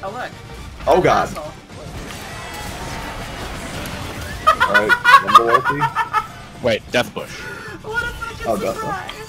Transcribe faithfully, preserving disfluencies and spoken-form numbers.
Oh look. Oh god. Asshole. Alright, Rumble ulti. Wait, Death Bush. What a such a Oh, Death Bush. surprise.